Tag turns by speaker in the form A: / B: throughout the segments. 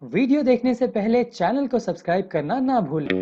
A: Video देखने से पहले चैनल को सब्सक्राइब करना ना भूलें।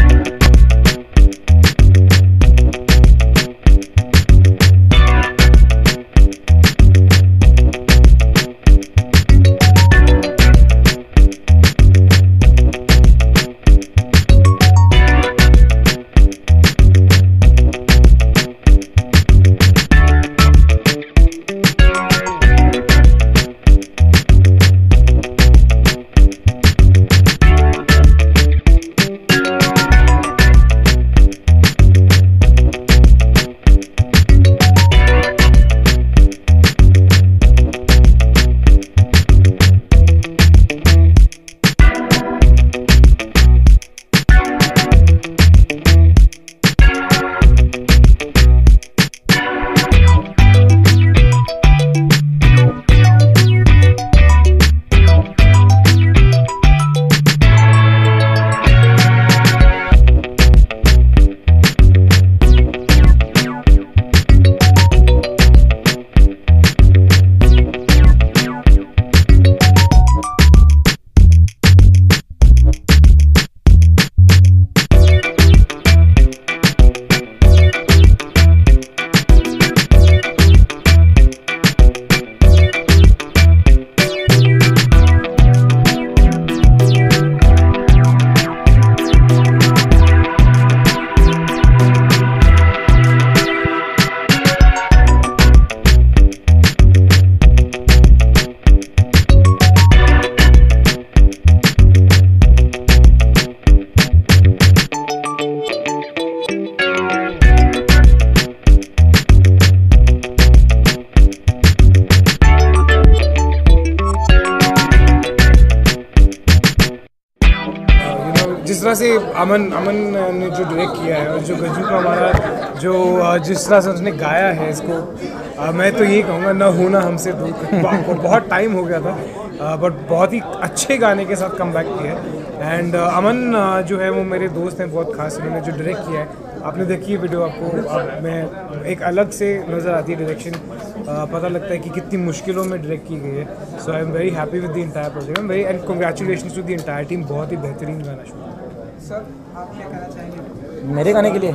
B: जिस तरह से अमन ने जो डायरेक्ट किया है और जो गज्जू का हमारा जो जिस तरह से उसने गाया है इसको, मैं तो यही कहूँगा ना होना हमसे दूर। बहुत टाइम हो गया था बट बहुत ही अच्छे गाने के साथ कम बैक किया है। एंड अमन जो है वो मेरे दोस्त हैं बहुत खास, उन्होंने जो डायरेक्ट किया है, आपने देखी है वीडियो, आपको अब मैं एक अलग से नज़र आती है डायरेक्शन, पता लगता है कि कितनी मुश्किलों में डायरेक्ट की गई है। So I am very happy with the entire project, and very and congratulations to the entire team, बहुत ही बेहतरीन गाना शूट।
C: सर आप क्या कहना चाहेंगे
D: मेरे गाने के लिए?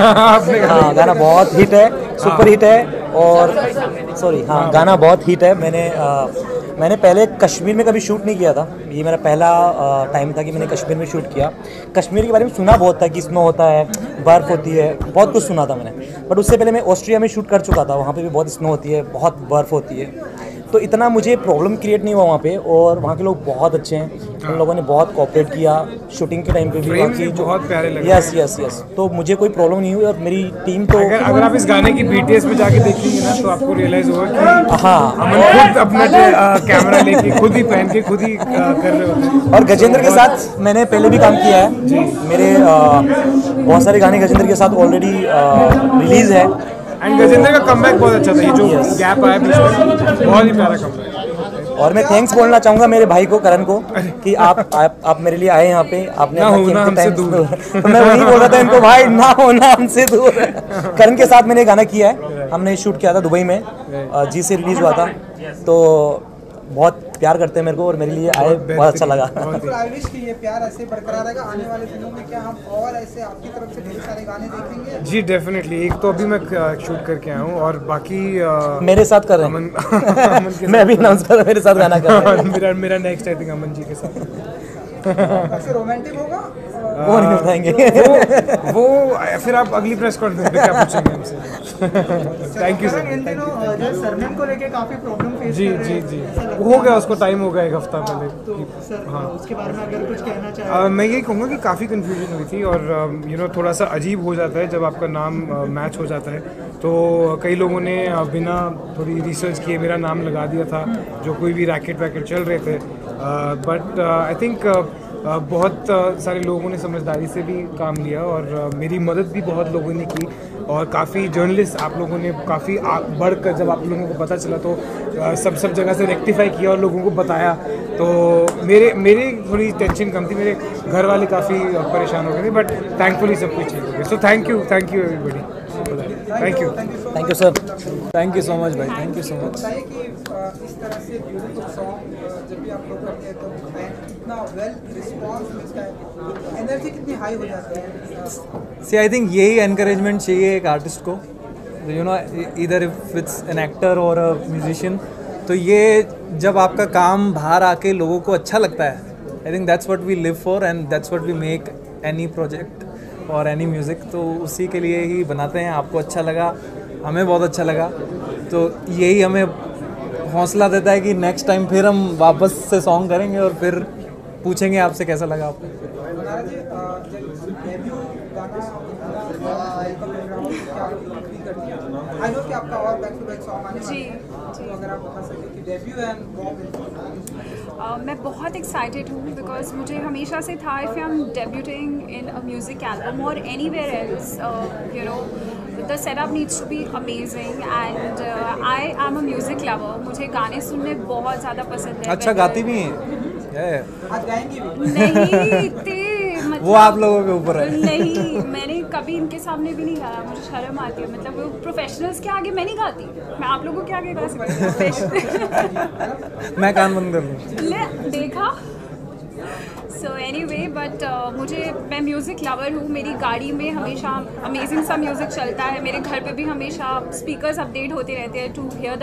D: हाँ, गाना बहुत हिट है, सुपर हिट है। और सॉरी, हाँ गाना बहुत हिट है। मैंने पहले कश्मीर में कभी शूट नहीं किया था, ये मेरा पहला टाइम था कि मैंने कश्मीर में शूट किया। कश्मीर के बारे में सुना बहुत था कि स्नो होता है, बर्फ़ होती है, बहुत कुछ सुना था मैंने। बट उससे पहले मैं ऑस्ट्रिया में शूट कर चुका था, वहाँ पे भी बहुत स्नो होती है, बहुत बर्फ़ होती है, तो इतना मुझे प्रॉब्लम क्रिएट नहीं हुआ वहाँ पे। और वहाँ के लोग बहुत अच्छे हैं, उन लोगों ने बहुत कोऑपरेट किया शूटिंग के टाइम पे भी।
B: वहाँ जो बहुत प्यारे लगे।
D: यस, तो मुझे कोई प्रॉब्लम नहीं हुई। और मेरी टीम तो
B: अगर आप इस गाने की BTS में जाके देखेंगे ना तो आपको रियलाइज होगा कि
D: हाँ,
B: अमन खुद अपना कैमरा लेके खुद ही पहन के खुद ही कर रहे होते हैं।
D: और गजेंद्र के साथ मैंने पहले भी काम किया है जी। मेरे बहुत सारे गाने गजेंद्र के साथ ऑलरेडी रिलीज है।
B: एंड गजेंद्र का कमबैक बहुत अच्छा था, ये जो गैप आया बीच में, बहुत ही प्यारा कमबैक।
D: और मैं थैंक्स बोलना चाहूँगा मेरे भाई को, करण को, कि आप मेरे लिए आए यहाँ पे, आपने
B: ना होना हमसे दूर।
D: तो मैं वही बोल रहा था इनको, भाई ना होना हमसे दूर। करण के साथ मैंने गाना किया है, हमने शूट किया था दुबई में, जी से रिलीज हुआ था। तो बहुत प्यार करते हैं मेरे को और मेरे लिए आए, बहुत अच्छा लगा।
C: आई विश कि ये प्यार ऐसे बरकरार रहेगा आने वाले दिनों में। क्या हम और ऐसे आपकी तरफ से ढेर सारे गाने देखेंगे?
B: जी डेफिनेटली, एक तो अभी मैं शूट करके आया हूँ और बाकी
D: मेरे साथ कर रहे हैं। मैं भी अनाउंस कर रहा हूँ, मेरे साथ गाना कर रहे हैं।
B: मेरा next I think Aman ji के साथ।
C: ऐसे रोमांटिक होगा?
D: वो नहीं बताएंगे।
B: वो फिर आप अगली प्रेस कॉन्फ्रेंस में क्या पूछेंगे हमसे। Thank you sir.
C: इन दिनों जो सरनेम को लेके काफी प्रॉब्लम फेस
B: जी
C: कर रहे
B: जी
C: हैं।
B: जी, हो गया, उसको टाइम हो गया एक हफ्ता पहले।
C: सर
B: हाँ,
C: उसके बारे में अगर कुछ कहना चाहें?
B: मैं यही कहूँगा कि काफ़ी कन्फ्यूजन हुई थी और थोड़ा सा अजीब हो जाता है जब आपका नाम मैच हो जाता है। तो कई लोगों ने बिना थोड़ी रिसर्च किए मेरा नाम लगा दिया था, जो कोई भी रैकेट वैकेट चल रहे थे। बट आई थिंक बहुत सारे लोगों ने समझदारी से भी काम लिया और मेरी मदद भी बहुत लोगों ने की। और काफ़ी जर्नलिस्ट आप लोगों ने काफ़ी बढ़कर, जब आप लोगों को पता चला तो सब जगह से रेक्टिफाई किया और लोगों को बताया। तो मेरे थोड़ी टेंशन कम थी, मेरे घर वाले काफ़ी परेशान हो गए थे, बट थैंकफुली सब कुछ ठीक हो गया। So thank you everybody, thank you.
D: Thank you sir.
B: Thank you so much भाई, थैंक यू सो मच।
C: बताइए कि इस तरह से ब्यूटीफुल सॉन्ग जब भी आप लोग करते हैं तो कितना वेल रिस्पॉन्स मिलता है, एनर्जी कितनी हाई हो जाती है।
E: सी आई थिंक यही एनकरेजमेंट चाहिए एक आर्टिस्ट को, यू नो, इधर इफ इट्स एन एक्टर और अ म्यूजिशियन, तो ये जब आपका काम बाहर आके लोगों को अच्छा लगता है, I think that's what we live for and that's what we make any project और एनी म्यूज़िक, तो उसी के लिए ही बनाते हैं। आपको अच्छा लगा, हमें बहुत अच्छा लगा, तो यही हमें हौसला देता है कि नेक्स्ट टाइम फिर हम वापस से सॉन्ग करेंगे और फिर पूछेंगे आपसे कैसा लगा आपको।
C: नारा जी, जब डेब्यू गाना आई नो कि आपका और बैक टू बैक सॉन्ग आने वाला है, तो अगर आप बता सकें कि डेब्यू एंड
F: मैं बहुत एक्साइटेड हूँ बिकॉज मुझे हमेशा से था if I am debuting in a music album और anywhere else, you know, the setup needs to be amazing and I am a music lover, मुझे गाने सुनने बहुत ज़्यादा पसंद है।
E: अच्छा गाती भी हैं?
C: आज गाएंगी भी?
F: नहीं इतने मतलब
E: वो आप लोगों के ऊपर है।
F: नहीं, मैंने कभी इनके सामने भी नहीं गाया, मुझे शर्म आती है, मतलब वो प्रोफेशनल्स के आगे मैं नहीं गाती, मैं आप लोगों के आगे गा सकती हूँ।
E: मैं कान बंद कर लूँ।
F: ले देखा। सो एनीवे बट मैं म्यूज़िक लवर हूँ, मेरी गाड़ी में हमेशा अमेजिंग सा म्यूज़िक चलता है, मेरे घर पे भी हमेशा स्पीकर्स अपडेट होते रहते हैं to hear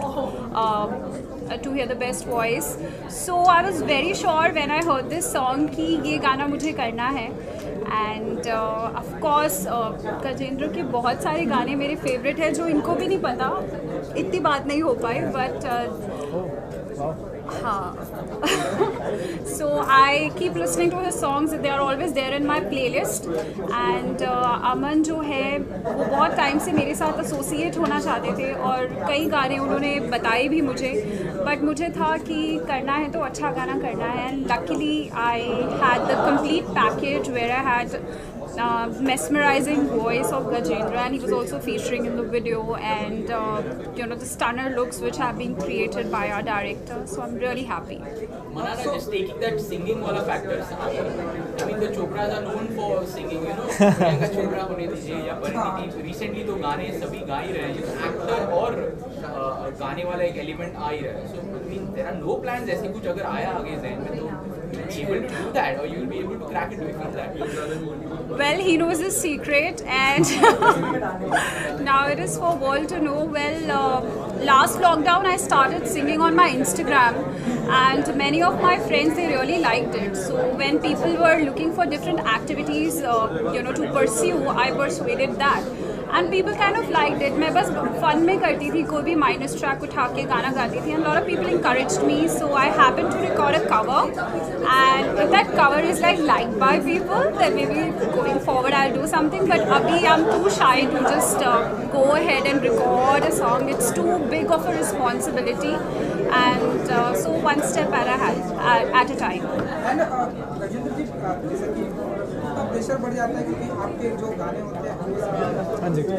F: the best voice. So I was very sure when I heard this song कि ये गाना मुझे करना है एंड ऑफकोर्स गजेंद्र के बहुत सारे गाने मेरे फेवरेट हैं जो इनको भी नहीं पता, इतनी बात नहीं हो पाई but so I keep listening to his songs, they are always there in my playlist and Aman जो है वो बहुत टाइम से मेरे साथ एसोसिएट होना चाहते थे और कई गाने उन्होंने बताए भी मुझे, बट मुझे था कि करना है तो अच्छा गाना करना है and luckily I had the complete package where I had mesmerizing voice of Gajendra and he was also featuring in the video and you know the stunner looks which have been created by our director, so I'm really happy.
G: Manana, just taking that singing wala factors, I mean the Chopras are known for singing, you know, Priyanka Chopra होने दीजिए या Parineeti, recently तो गाने सभी गा ही रहे हैं, actor और गाने वाला एक एलिमेंट आ ही रहा है, so I mean there are no plans ऐसे कुछ अगर आया आगे ज़हन में तो able to do that or you will be able to crack it with that.
F: Well, he knows his secret and now it is for world to know. Well, last lockdown I started singing on my Instagram and many of my friends, they really liked it. So when people were looking for different activities you know to pursue, I persuaded that and people kind of liked it. मैं बस fun में करती थी, कोई भी minus track उठा के गाना गाती थी and a lot of people encouraged me, so I happened to record a cover and if that cover is liked by people then maybe going forward I'll do something, but abhi I'm too shy to just go ahead and record a song. It's too big of a responsibility and so one step at a time.
C: And Gajendra ji, जैसे कि उतना pressure बढ़ जाता है क्योंकि आपके जो गाने होते हैं हमेशा
B: हाँ जी,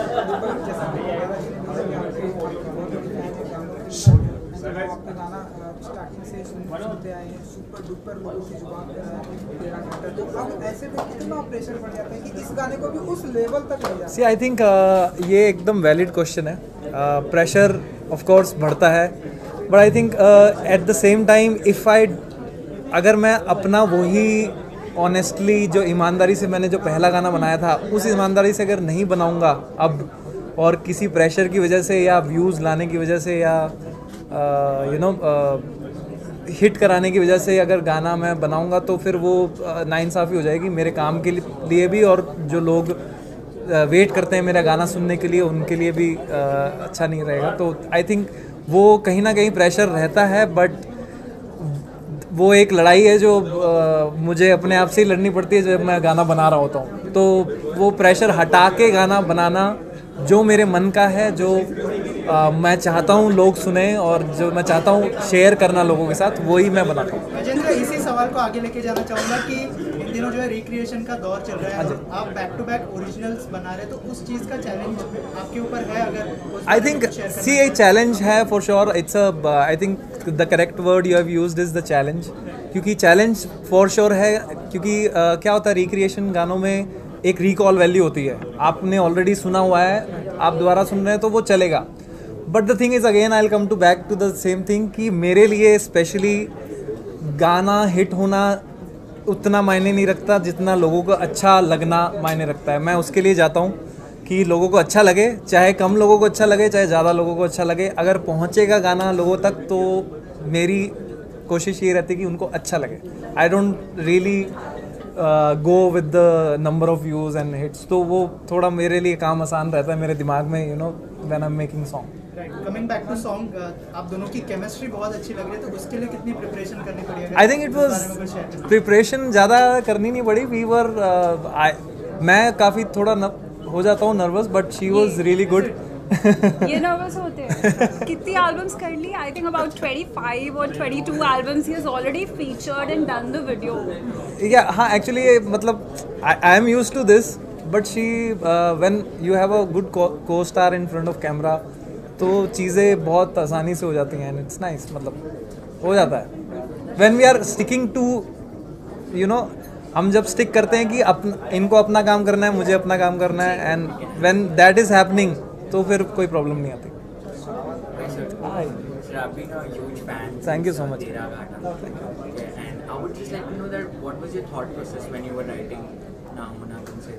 C: आपका गाना स्टार्टिंग से सुनते आए हैं, सुपर डुपर लोगों की जुबान पे तेरा घंटा, तो अब ऐसे में कितना प्रेशर बढ़ जाता है कि इस गाने को भी उस लेवल तक ले जाए?
E: सी आई थिंक ये एकदम वैलिड क्वेश्चन है। प्रेशर ऑफ कोर्स बढ़ता है but I think at the same time अगर मैं अपना वही ऑनेस्टली जो ईमानदारी से मैंने जो पहला गाना बनाया था उस ईमानदारी से अगर नहीं बनाऊंगा अब और किसी प्रेशर की वजह से या व्यूज़ लाने की वजह से या यू नो हिट कराने की वजह से अगर गाना मैं बनाऊंगा तो फिर वो नाइंसाफ़ी हो जाएगी मेरे काम के लिए भी और जो लोग वेट करते हैं मेरा गाना सुनने के लिए उनके लिए भी अच्छा नहीं रहेगा। तो आई थिंक वो कहीं ना कहीं प्रेशर रहता है बट वो एक लड़ाई है जो मुझे अपने आप से ही लड़नी पड़ती है जब मैं गाना बना रहा होता हूँ। तो वो प्रेशर हटा के गाना बनाना जो मेरे मन का है, जो मैं चाहता हूँ लोग सुने और जो मैं चाहता हूँ शेयर करना लोगों के साथ, वही मैं बनाता हूँ।
H: गजेंद्र, इसी सवाल को आगे लेके जाना चाहूँगा कि इन दिनों जो है रिक्रिएशन का दौर चल रहा है, आप बैक टू बैक ओरिजिनल्स बना रहे हैं, तो उस चीज़ का चैलेंज आपके ऊपर है? अगर I think
E: see a challenge है for sure, it's I think the correct word you have used is the challenge, क्योंकि चैलेंज फॉर श्योर है क्योंकि क्या होता है रिक्रिएशन गानों में एक रिकॉल वैल्यू होती है। आपने ऑलरेडी सुना हुआ है, आप दोबारा सुन रहे हैं तो वो चलेगा. But the thing is again I will come to back to the same thing कि मेरे लिए स्पेशली गाना हिट होना उतना मायने नहीं रखता जितना लोगों को अच्छा लगना मायने रखता है. मैं उसके लिए जाता हूँ कि लोगों को अच्छा लगे, चाहे कम लोगों को अच्छा लगे चाहे ज़्यादा लोगों को अच्छा लगे. अगर पहुँचेगा गाना लोगों तक तो मेरी कोशिश ये रहती है कि उनको अच्छा लगे. I don't really go with the number of views and hits. तो वो थोड़ा मेरे लिए काम आसान रहता है मेरे दिमाग में, you know, when I am making song.
H: Coming back to song, आप दोनों की केमिस्ट्री बहुत अच्छी लग रही है, तो उसके लिए कितनी प्रिपरेशन करनी पड़ी?
E: I think it was preparation ज़्यादा करनी नहीं पड़ी. वी वर मैं काफ़ी थोड़ा हो जाता हूँ nervous, but she was really good.
F: ये नर्वस होते हैं. कितनी एल्बम्स कर ली? आई थिंक अबाउट 25 और 22 एल्बम्स ही has already featured and done the video.
E: या हाँ, एक्चुअली मतलब I am used to this, but she when you have a good costar in front of camera तो चीज़ें बहुत आसानी से हो जाती हैं. एंड इट्स नाइस, मतलब हो जाता है. When we are sticking to, you know, हम जब स्टिक करते हैं कि इनको अपना काम करना है, मुझे अपना काम करना है, and when that is happening तो फिर कोई प्रॉब्लम नहीं आती. Thank you so much.
G: And I would just like to know that what was your thought process when you were writing Na Hona Tumse?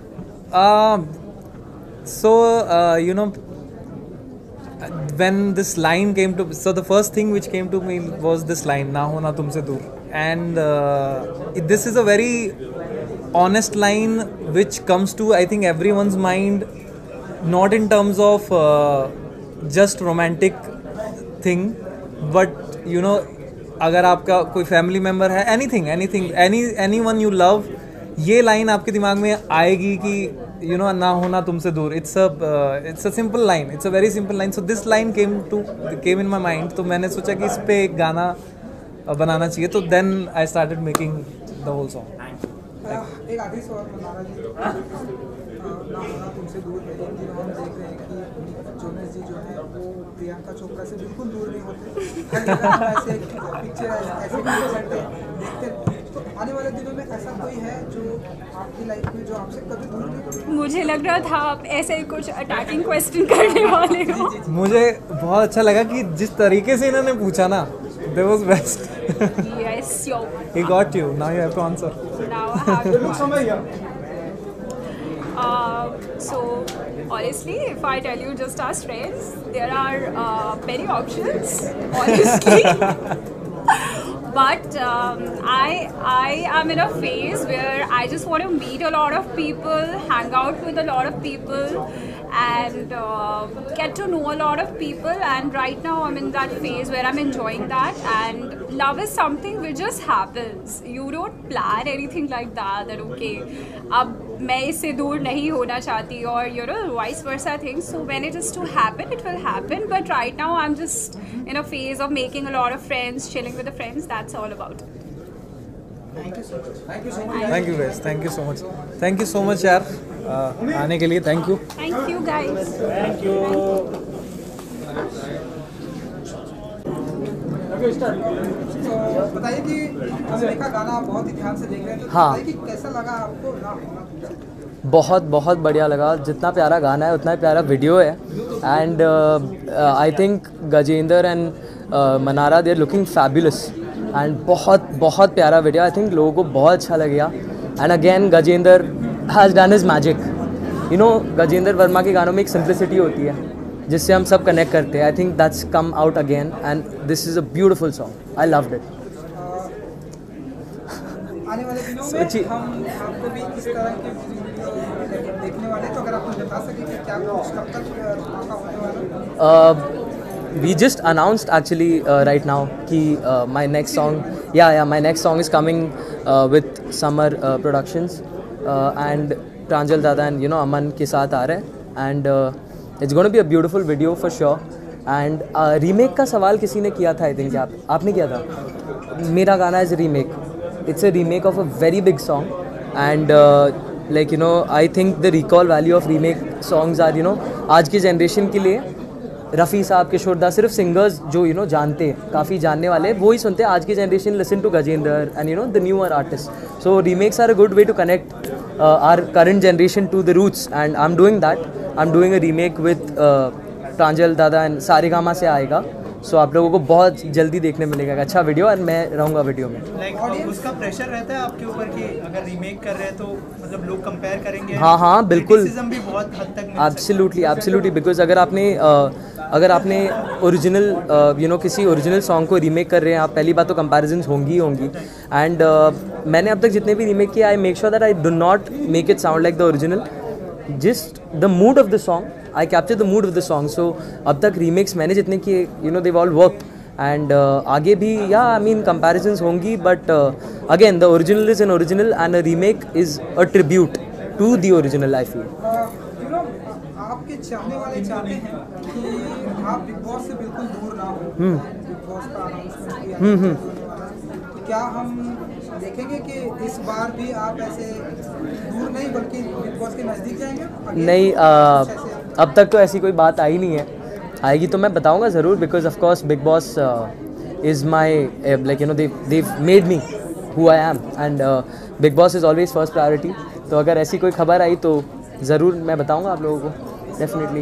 E: So you know, when this line came to, so the first thing which came to me was this line, Na Hona Tumse Dur. And this is a very honest line which comes to, I think, everyone's mind, not in terms of just romantic thing, but you know, अगर आपका कोई family member है, anyone you love, ये लाइन आपके दिमाग में आएगी कि you know, ना होना तुमसे दूर. It's a simple line, it's a very simple line. So this line came in my mind. तो मैंने सोचा कि इस पे एक गाना बनाना चाहिए. तो then I started making the whole song.
C: एक आखिरी सवाल मनारा जी, ना होना तुमसे दूर है. इन दिनों हम देख रहे हैं कि जोनस जी जो है वो प्रियंका चोपड़ा से बिल्कुल दूर नहीं होते. हर जगह ऐसे पिक्चर ऐसे देखते हैं. तो आने वाले दिनों में ऐसा कोई है जो आपकी लाइफ में जो आपसे कभी दूर नहीं?
F: मुझे लग रहा था आप ऐसे कुछ अटैकिंग क्वेश्चन करने वाले हो.
E: मुझे बहुत अच्छा लगा कि जिस तरीके से इन्होंने पूछा ना, that was best.
F: Yes, yo.
E: He got you. Now you have to answer.
F: Now I have to. So honestly, if I tell you just as friends, there are many options. Honestly. But I am in a phase where I just want to meet a lot of people, hang out with a lot of people, and get to know a lot of people. And right now I'm in that phase where I'm enjoying that. And love is something which just happens. You don't plan anything like that. That okay, अब मैं इससे दूर नहीं होना चाहती, or you know, vice versa things. So when it is to happen, it will happen. But right now I'm just in a phase of making a lot of friends, chilling with the friends. That's all about it.
C: Thank you so much. Thank you so much.
E: Thank you guys. Thank you so much. Thank you so much यार आने के लिए. Thank you.
F: Thank you guys.
E: Thank you.
C: तो बताइए कि हमने देखा गाना आप बहुत ही ध्यान से देख रहे हैं, तो
A: हाँ।
C: बताइए कि कैसा लगा आपको ना होना तुमसे?
A: बहुत बहुत बढ़िया लगा. जितना प्यारा गाना है उतना ही प्यारा वीडियो है. And I think Gajendra and Manara they are looking fabulous. And बहुत बहुत प्यारा वीडियो. आई थिंक लोगों को बहुत अच्छा लगेगा. And again Gajendra has done his magic. You know, Gajendra Verma के गानों में एक सिंप्लिसिटी होती है जिससे हम सब कनेक्ट करते हैं. I think that's come out again and this is a beautiful song. I loved it.
C: आने वाले दिनों में हम आपको भी इस तरह की वीडियो देखने वाले हैं, तो अगर आप कुछ बता सकें कि क्या कुछ कब तक धमाका होने वाला है?
A: We just announced actually right now कि my next song, my next song is coming with Summer Productions and प्रांजल दादा and you know अमन के साथ आ रहे हैं. And it's going to be a beautiful video for sure. And remake का सवाल किसी ने किया था, आई थिंक आपने किया था. मेरा गाना is remake. It's a remake of a very big song. And like you know, I think the recall value of remake songs are, you know, आज की जनरेशन के लिए रफ़ी साहब, किशोर दा, सिर्फ सिंगर्स जो यू नो जानते हैं, काफ़ी जानने वाले वो ही सुनते हैं. आज की generation listen to Gajendra and you know the newer artist. So remakes are a good way to connect our current generation to the roots, and I'm doing that. I am doing a remake with Pranjal dada and Saregama से आएगा. सो आप लोगों को बहुत जल्दी देखने मिलेगा एक अच्छा वीडियो, और मैं रहूँगा वीडियो में.
H: लाइक उसका प्रेशर रहता है आपके ऊपर कि अगर रीमेक कर रहे हैं तो मतलब लोग कंपेयर करेंगे.
A: हाँ बिल्कुल.
H: क्रिटिसिज्म भी बहुत हद तक मिल सकता है.
A: एब्सोल्युटली बिकॉज अगर आपने ओरिजिनल किसी ओरिजिनल सॉन्ग को रीमेक कर रहे हैं आप, पहली बात तो कंपैरिजन्स होंगी ही होंगी. एंड मैंने अब तक जितने भी रीमेक किए, I make sure that I do not make it sound like the original. Just the mood of the song, I capture the mood of the song. So अब तक रीमेक्स मैंने जितने किए, दे ऑल वर्क. एंड आगे भी I mean comparisons होंगी, but again the original is an original and a remake is a tribute to the original. I feel
C: आपके चाहने वाले चाहते हैं कि आप बिग बॉस से बिल्कुल दूर ना हो. बिग बॉस का अनाउंसमेंट किया तो क्या हम देखेंगे कि इस बार भी आप ऐसे दूर नहीं बल्कि बिग बॉस के नज़दीक जाएंगे?
A: नहीं, अब तक तो ऐसी कोई बात आई नहीं है. आएगी तो मैं बताऊंगा ज़रूर, because of course Bigg Boss is my like they made me who I am, and Bigg Boss is always first priority. तो अगर ऐसी कोई खबर आई तो ज़रूर मैं बताऊंगा आप लोगों को, डेफिनेटली.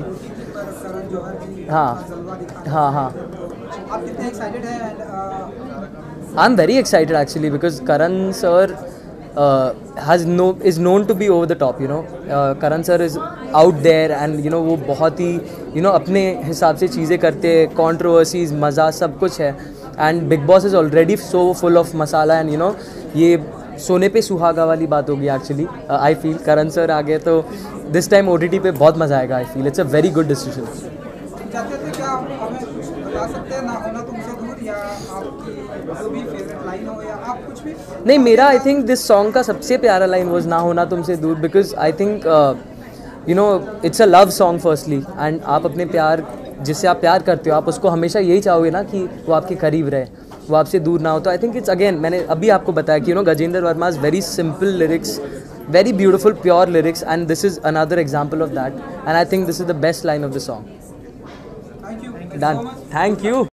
A: हाँ
C: आप कितने एक्साइटेड हैं?
A: I am very excited actually, because Karan sir is known to be over the top. Karan sir is out there, and वो बहुत ही अपने हिसाब से चीज़ें करते हैं, controversies, मज़ा सब कुछ है. and Big Boss is already so full of masala, and ये सोने पे सुहागा वाली बात होगी actually. I feel Karan sir आ गए तो दिस टाइम OTT पे बहुत मज़ा आएगा. I feel it's a very good decision.
C: चाहते थे क्या हमें कुछ बता सकते हैं ना होना तुमसे दूर, या आपकी जो भी फेवरेट लाइन हो, या आप कुछ भी?
A: नहीं, मेरा आई थिंक दिस सॉन्ग का सबसे प्यारा लाइन वाज ना होना तुमसे दूर, because I think it's a love song firstly. And आप अपने प्यार, जिससे आप प्यार करते हो, आप उसको हमेशा यही चाहोगे ना कि वो आपके करीब रहे, वो आपसे दूर ना हो. तो आई थिंक इट्स अगेन, मैंने अभी आपको बताया कि गजेंद्र वर्मा's very simple lyrics, very beautiful pure lyrics, and this is another example of that, and I think this is the best line of the song.
C: Thank you.
A: Done. Thank you.